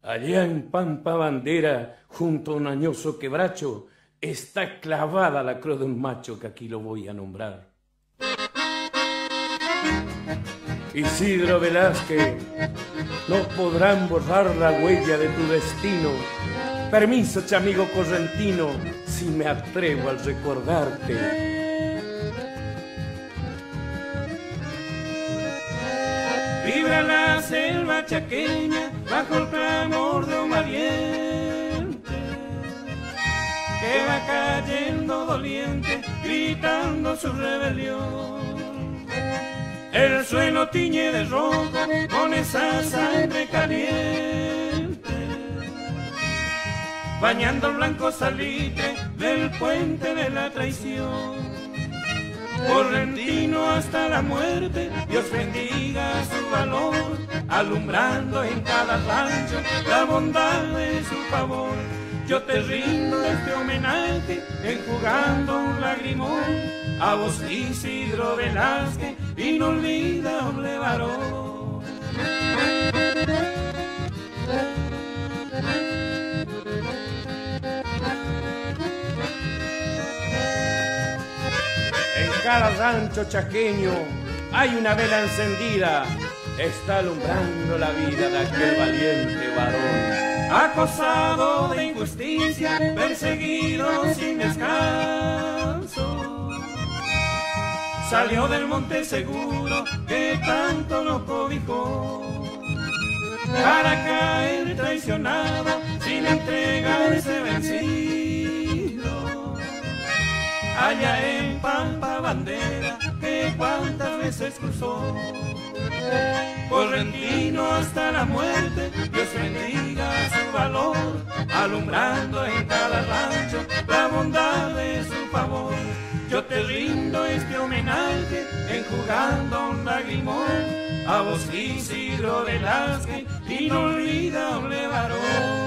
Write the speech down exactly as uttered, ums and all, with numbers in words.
Allá en Pampa Bandera, junto a un añoso quebracho, está clavada la cruz de un macho que aquí lo voy a nombrar. Isidro Velázquez, no podrán borrar la huella de tu destino. Permiso, chamigo correntino, si me atrevo al recordarte. Vibra la selva chaqueña bajo el clamor de un valiente que va cayendo doliente, gritando su rebelión. El suelo tiñe de rojo con esa sangre caliente, bañando el blanco salitre del puente de la traición. Correntino hasta la muerte, Dios bendiga su valor, alumbrando en cada rancho la bondad de su favor. Yo te rindo este homenaje, enjugando un lagrimón, a vos Isidro Velázquez, inolvidable varón. Cada rancho chaqueño hay una vela encendida, está alumbrando la vida de aquel valiente varón. Acosado de injusticia, perseguido sin descanso, salió del monte seguro que tanto lo cobijó, para caer traicionado sin entregarse vencido. Allá en Pampa Bandera, que cuántas veces cruzó. Correntino hasta la muerte, Dios bendiga su valor, alumbrando en cada rancho la bondad de su favor. Yo te rindo este homenaje, enjugando un lagrimón, a vos Isidro Velázquez, inolvidable varón.